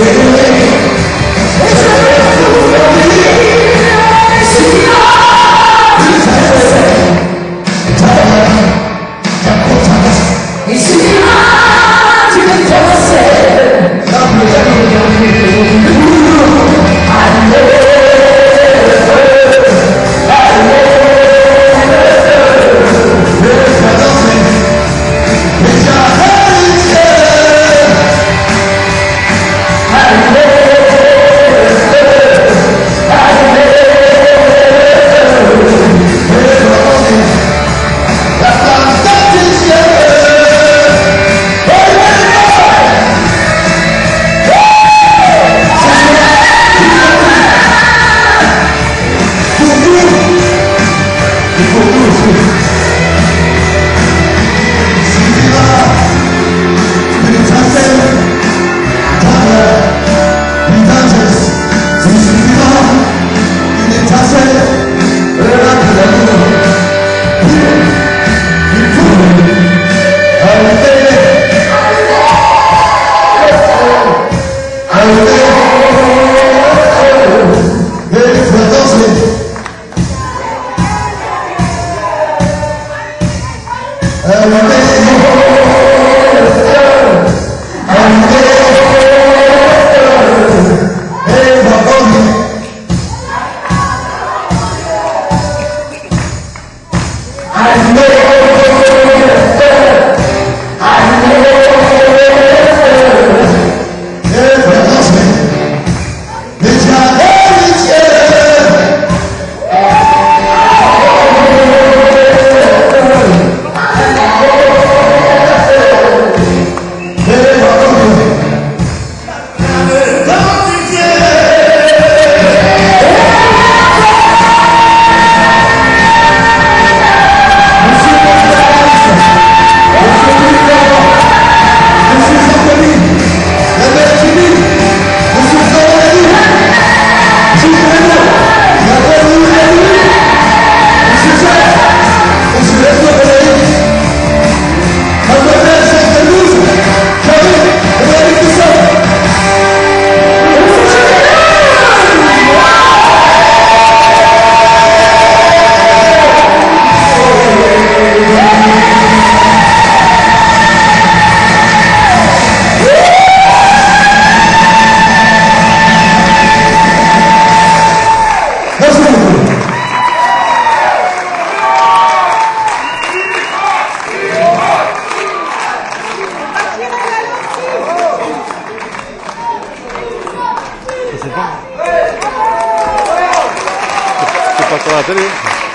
Tu passes sur la télé.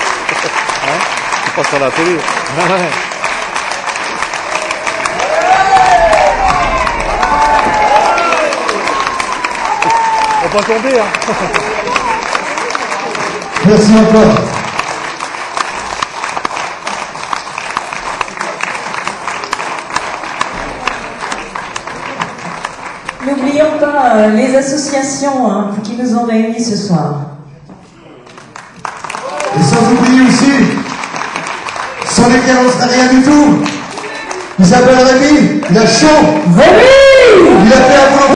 Hein? Tu passes sur la télé. On va tomber, hein. Merci encore. N'oublions pas les associations qui nous ont réunis ce soir. Et sans oublier aussi, sans lesquels on ne serait rien du tout. Il s'appelle Rémi, il a chaud. Rémi! Il a fait un boulot.